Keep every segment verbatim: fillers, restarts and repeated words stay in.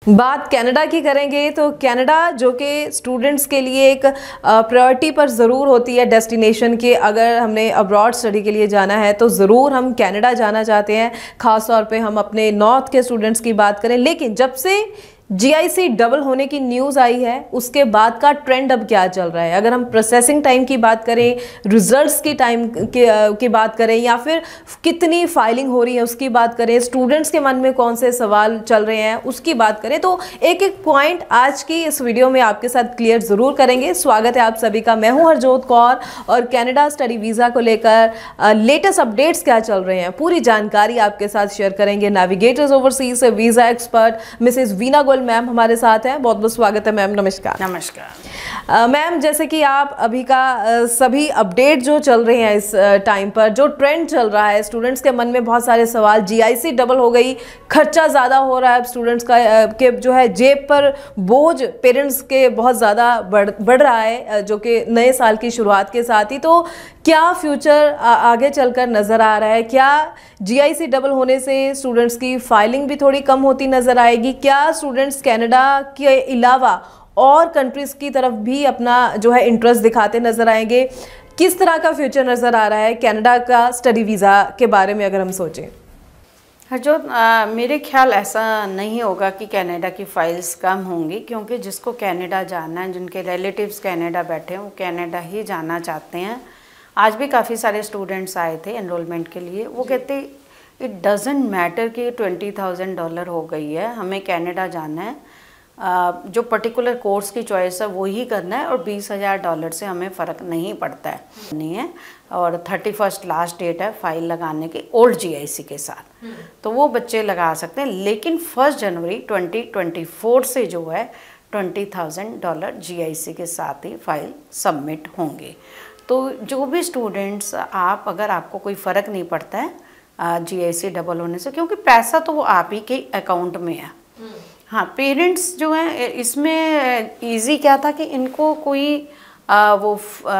बात कनाडा की करेंगे तो कनाडा जो कि स्टूडेंट्स के लिए एक प्रायोरिटी पर ज़रूर होती है डेस्टिनेशन के, अगर हमने अब्रॉड स्टडी के लिए जाना है तो ज़रूर हम कनाडा जाना चाहते हैं। ख़ास तौर पे हम अपने नॉर्थ के स्टूडेंट्स की बात करें, लेकिन जब से जी आई सी डबल होने की न्यूज़ आई है उसके बाद का ट्रेंड अब क्या चल रहा है, अगर हम प्रोसेसिंग टाइम की बात करें, रिजल्ट्स की टाइम की, की बात करें, या फिर कितनी फाइलिंग हो रही है उसकी बात करें, स्टूडेंट्स के मन में कौन से सवाल चल रहे हैं उसकी बात करें, तो एक एक पॉइंट आज की इस वीडियो में आपके साथ क्लियर ज़रूर करेंगे। स्वागत है आप सभी का, मैं हूँ हरजोत कौर और कनाडा स्टडी वीज़ा को लेकर लेटेस्ट अपडेट्स क्या चल रहे हैं पूरी जानकारी आपके साथ शेयर करेंगे। नेविगेटर्स ओवरसीज से visa expert Mrs Veena Goyal ma'am हमारे साथ हैं, बहुत बहुत स्वागत है मैम। नमस्कार। नमस्कार मैम, जैसे कि आप अभी का आ, सभी अपडेट जो चल रहे हैं इस टाइम पर, जो ट्रेंड चल रहा है, स्टूडेंट्स के मन में बहुत सारे सवाल, जी आई सी डबल हो गई, खर्चा ज़्यादा हो रहा है स्टूडेंट्स का, आ, के जो है जेब पर बोझ पेरेंट्स के बहुत ज़्यादा बढ़ बढ़ रहा है, जो कि नए साल की शुरुआत के साथ ही, तो क्या फ्यूचर आगे चलकर नज़र आ रहा है? क्या जी आई सी डबल होने से स्टूडेंट्स की फाइलिंग भी थोड़ी कम होती नज़र आएगी? क्या स्टूडेंट्स कनाडा के अलावा और कंट्रीज़ की तरफ भी अपना जो है इंटरेस्ट दिखाते नज़र आएंगे? किस तरह का फ्यूचर नज़र आ रहा है कनाडा का स्टडी वीज़ा के बारे में अगर हम सोचें? जो आ, मेरे ख्याल ऐसा नहीं होगा कि कनाडा की फ़ाइल्स कम होंगी, क्योंकि जिसको कनाडा जाना है, जिनके रिलेटिव्स कनाडा बैठे हैं, वो कनाडा ही जाना चाहते हैं। आज भी काफ़ी सारे स्टूडेंट्स आए थे एनरोलमेंट के लिए, वो कहते इट डजेंट मैटर कि ट्वेंटी थाउजेंड डॉलर हो गई है, हमें कनाडा जाना है, Uh, जो पर्टिकुलर कोर्स की चॉइस है वो ही करना है, और बीस हज़ार डॉलर से हमें फ़र्क नहीं पड़ता है नहीं है। और थर्टी फर्स्ट लास्ट डेट है फाइल लगाने की ओल्ड जी आई सी के साथ, तो वो बच्चे लगा सकते हैं। लेकिन first January twenty twenty four से जो है twenty thousand dollar G I C के साथ ही फाइल सबमिट होंगे। तो जो भी स्टूडेंट्स, आप अगर आपको कोई फ़र्क नहीं पड़ता है जी आई सी डबल होने से, क्योंकि पैसा तो वो आप ही के अकाउंट में है। हाँ, पेरेंट्स जो हैं इसमें इजी क्या था कि इनको कोई आ, वो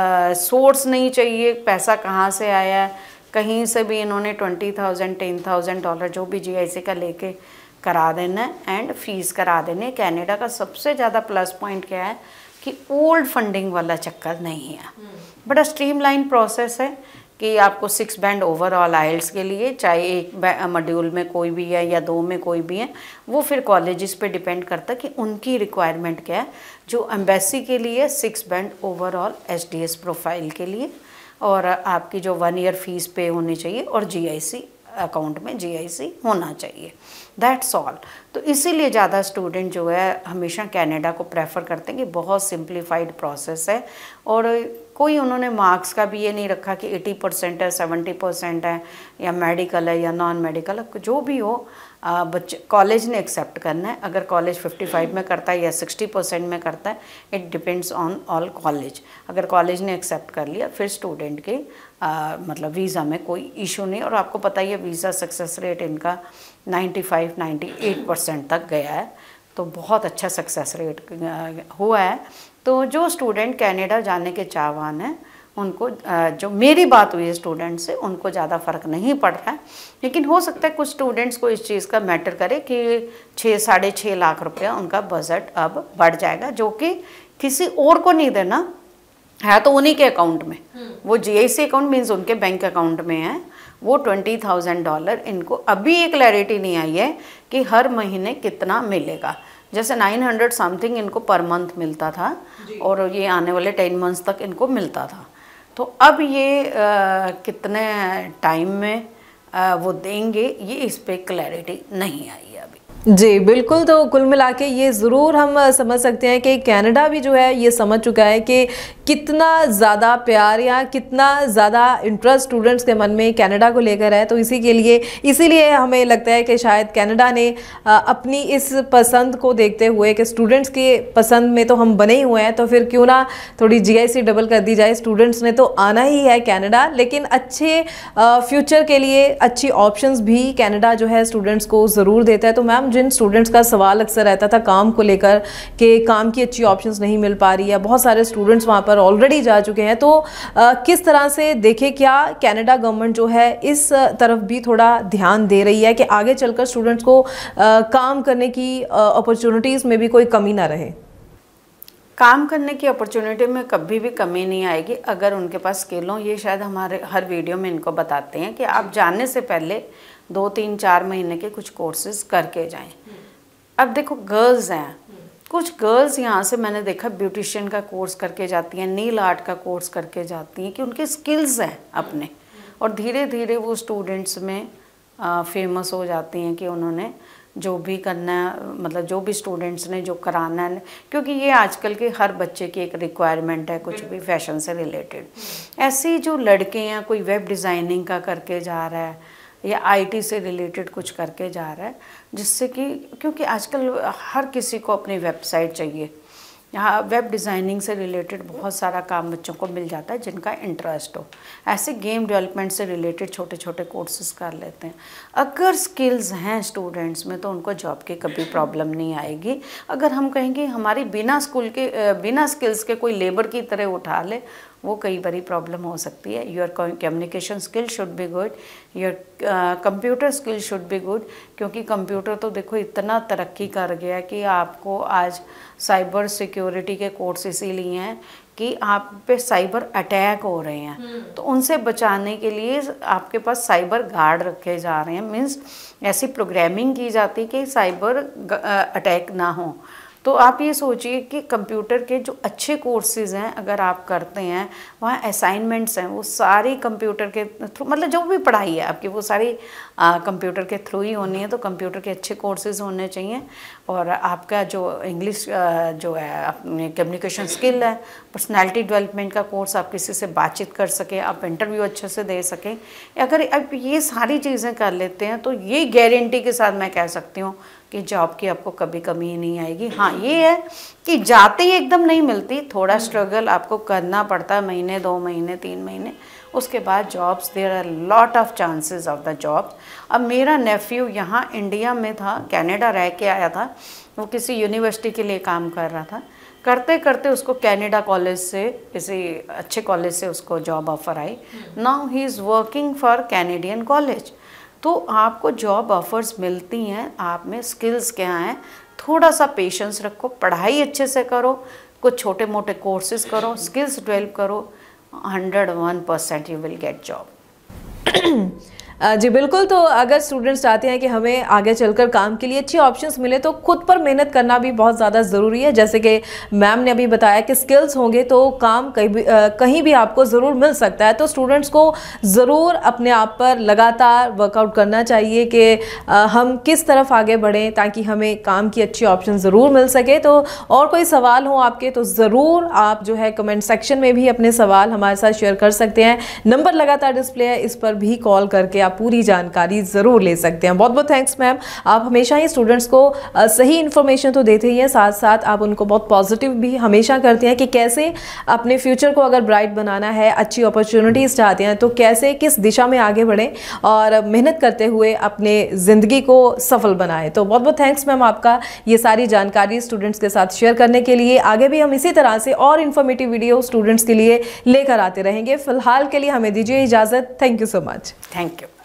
सोर्स नहीं चाहिए, पैसा कहाँ से आया, कहीं से भी इन्होंने twenty thousand ten thousand dollar जो भी जी आई सी का लेके करा देना है एंड फीस करा देने। कनाडा का सबसे ज़्यादा प्लस पॉइंट क्या है कि ओल्ड फंडिंग वाला चक्कर नहीं है, बड़ा स्ट्रीमलाइन प्रोसेस है कि आपको सिक्स बैंड ओवरऑल आइल्स के लिए, चाहे एक मॉड्यूल में कोई भी है या दो में कोई भी है, वो फिर कॉलेजेस पे डिपेंड करता है कि उनकी रिक्वायरमेंट क्या है। जो एम्बेसी के लिए six band overall H D S profile के लिए, और आपकी जो वन ईयर फीस पे होनी चाहिए, और जी आई सी अकाउंट में जी आई सी होना चाहिए, दैट्स ऑल। तो इसीलिए ज़्यादा स्टूडेंट जो है हमेशा कनाडा को प्रेफर करते हैं कि बहुत सिंप्लीफाइड प्रोसेस है, और कोई उन्होंने मार्क्स का भी ये नहीं रखा कि अस्सी परसेंट है, सत्तर परसेंट है, या मेडिकल है या नॉन मेडिकल है, जो भी हो बच्चे कॉलेज ने एक्सेप्ट करना है। अगर कॉलेज पचपन में करता है या साठ परसेंट में करता है, it depends on all college. अगर कॉलेज ने एक्सेप्ट कर लिया फिर स्टूडेंट के आ, मतलब वीज़ा में कोई इशू नहीं। और आपको पता ही है वीज़ा सक्सेस रेट इनका पचानवे अट्ठानवे परसेंट तक गया है, तो बहुत अच्छा सक्सेस रेट हुआ है। तो जो स्टूडेंट कनाडा जाने के चाहवान हैं उनको, जो मेरी बात हुई है स्टूडेंट से, उनको ज़्यादा फ़र्क नहीं पड़ रहा है। लेकिन हो सकता है कुछ स्टूडेंट्स को इस चीज़ का मैटर करे कि छः साढ़े छः लाख रुपया उनका बजट अब बढ़ जाएगा, जो कि किसी और को नहीं देना है, तो उन्हीं के अकाउंट में, वो G I C account means उनके बैंक अकाउंट में है, वो ट्वेंटी थाउजेंड डॉलर इनको अभी एक क्लैरिटी नहीं आई है कि हर महीने कितना मिलेगा। जैसे नाइन हंड्रेड समथिंग इनको पर मंथ मिलता था, और ये आने वाले टेन मंथ्स तक इनको मिलता था। तो अब ये आ, कितने टाइम में आ, वो देंगे, ये इस पे क्लैरिटी नहीं आई है अभी। जी बिल्कुल, तो कुल मिला के ये ज़रूर हम समझ सकते हैं कि कनाडा भी जो है ये समझ चुका है कि कितना ज़्यादा प्यार या कितना ज़्यादा इंटरेस्ट स्टूडेंट्स के मन में कनाडा को लेकर है। तो इसी के लिए इसीलिए हमें लगता है कि शायद कनाडा ने अपनी इस पसंद को देखते हुए कि स्टूडेंट्स के पसंद में तो हम बने ही हुए हैं, तो फिर क्यों ना थोड़ी जी आई सी डबल कर दी जाए। स्टूडेंट्स ने तो आना ही है कनाडा, लेकिन अच्छे फ्यूचर के लिए अच्छी ऑप्शंस भी कनाडा जो है स्टूडेंट्स को ज़रूर देता है। तो मैम, जिन स्टूडेंट्स का सवाल अक्सर रहता था काम को लेकर कि काम की अच्छी ऑप्शंस नहीं मिल पा रही है, बहुत सारे स्टूडेंट्स वहाँ पर ऑलरेडी जा चुके हैं, तो आ, किस तरह से देखें, क्या कनाडा गवर्नमेंट जो है इस तरफ भी थोड़ा ध्यान दे रही है कि आगे चलकर स्टूडेंट्स को आ, काम करने की अपॉर्चुनिटीज़ में भी कोई कमी ना रहे? काम करने की अपॉर्चुनिटी में कभी भी कमी नहीं आएगी अगर उनके पास स्किल हो। ये शायद हमारे हर वीडियो में इनको बताते हैं कि आप जाने से पहले दो तीन चार महीने के कुछ कोर्सेज करके जाएं। अब देखो गर्ल्स हैं, कुछ गर्ल्स यहाँ से मैंने देखा ब्यूटिशियन का कोर्स करके जाती हैं, नील आर्ट का कोर्स करके जाती हैं कि उनके स्किल्स हैं अपने, और धीरे धीरे वो स्टूडेंट्स में आ, फेमस हो जाती हैं कि उन्होंने जो भी करना है, मतलब जो भी स्टूडेंट्स ने जो कराना है, क्योंकि ये आजकल के हर बच्चे की एक रिक्वायरमेंट है कुछ भी फैशन से रिलेटेड। ऐसे जो लड़के हैं, कोई वेब डिज़ाइनिंग का करके जा रहा है या आईटी से रिलेटेड कुछ करके जा रहा है, जिससे कि क्योंकि आजकल हर किसी को अपनी वेबसाइट चाहिए, यहाँ वेब डिज़ाइनिंग से रिलेटेड बहुत सारा काम बच्चों को मिल जाता है जिनका इंटरेस्ट हो। ऐसे गेम डेवलपमेंट से रिलेटेड छोटे छोटे कोर्सेज कर लेते हैं। अगर स्किल्स हैं स्टूडेंट्स में तो उनको जॉब की कभी प्रॉब्लम नहीं आएगी। अगर हम कहेंगे हमारी बिना स्कूल के बिना स्किल्स के कोई लेबर की तरह उठा ले, वो कई बारी प्रॉब्लम हो सकती है। Your communication skill should be good, your computer skill should be good, क्योंकि कंप्यूटर तो देखो इतना तरक्की कर गया कि आपको आज साइबर सिक्योरिटी के कोर्स इसीलिए हैं कि आप पे साइबर अटैक हो रहे हैं, तो उनसे बचाने के लिए आपके पास साइबर गार्ड रखे जा रहे हैं। मीन्स ऐसी प्रोग्रामिंग की जाती है कि साइबर अटैक ना हो। तो आप ये सोचिए कि कंप्यूटर के जो अच्छे कोर्सेज़ हैं अगर आप करते हैं, वहाँ असाइनमेंट्स हैं वो सारी कंप्यूटर के थ्रू, मतलब जो भी पढ़ाई है आपकी वो सारी कंप्यूटर के थ्रू ही होनी है। तो कंप्यूटर के अच्छे कोर्सेज़ होने चाहिए। और आपका जो इंग्लिश जो है अपने कम्युनिकेशन स्किल है, पर्सनैलिटी डेवलपमेंट का कोर्स, आप किसी से बातचीत कर सकें, आप इंटरव्यू अच्छे से दे सकें, अगर आप ये सारी चीज़ें कर लेते हैं तो ये गारंटी के साथ मैं कह सकती हूँ कि जॉब की आपको कभी कमी ही नहीं आएगी। हाँ ये है कि जाते ही एकदम नहीं मिलती, थोड़ा स्ट्रगल आपको करना पड़ता है, महीने दो महीने तीन महीने, उसके बाद jobs, there are lot of chances of the job. अब मेरा नेफ्यू यहाँ इंडिया में था, कनाडा रह के आया था, वो किसी यूनिवर्सिटी के लिए काम कर रहा था, करते करते उसको कनाडा कॉलेज से, किसी अच्छे कॉलेज से उसको जॉब ऑफ़र आई। Now he is working for Canadian college. तो आपको जॉब ऑफ़र्स मिलती हैं, आप में स्किल्स क्या हैं, थोड़ा सा पेशेंस रखो, पढ़ाई अच्छे से करो, कुछ छोटे मोटे कोर्सेज करो, स्किल्स डेवलप करो, hundred one percent you will get job. जी बिल्कुल। तो अगर स्टूडेंट्स चाहते हैं कि हमें आगे चलकर काम के लिए अच्छी ऑप्शंस मिले तो खुद पर मेहनत करना भी बहुत ज़्यादा ज़रूरी है। जैसे कि मैम ने अभी बताया कि स्किल्स होंगे तो काम कहीं भी आ, कहीं भी आपको ज़रूर मिल सकता है। तो स्टूडेंट्स को ज़रूर अपने आप पर लगातार वर्कआउट करना चाहिए कि आ, हम किस तरफ आगे बढ़ें ताकि हमें काम की अच्छी ऑप्शन ज़रूर मिल सके। तो और कोई सवाल हो आपके तो ज़रूर आप जो है कमेंट सेक्शन में भी अपने सवाल हमारे साथ शेयर कर सकते हैं। नंबर लगातार डिस्प्ले है, इस पर भी कॉल करके आप पूरी जानकारी ज़रूर ले सकते हैं। बहुत बहुत थैंक्स मैम, आप हमेशा ही स्टूडेंट्स को सही इन्फॉर्मेशन तो देते ही हैं, साथ साथ आप उनको बहुत पॉजिटिव भी हमेशा करते हैं कि कैसे अपने फ्यूचर को अगर ब्राइट बनाना है, अच्छी अपॉर्चुनिटीज़ चाहते हैं तो कैसे किस दिशा में आगे बढ़ें और मेहनत करते हुए अपने ज़िंदगी को सफल बनाएं। तो बहुत बहुत थैंक्स मैम आपका ये सारी जानकारी स्टूडेंट्स के साथ शेयर करने के लिए। आगे भी हम इसी तरह से और इन्फॉर्मेटिव वीडियो स्टूडेंट्स के लिए लेकर आते रहेंगे। फिलहाल के लिए हमें दीजिए इजाज़त। Thank you so much. Thank you.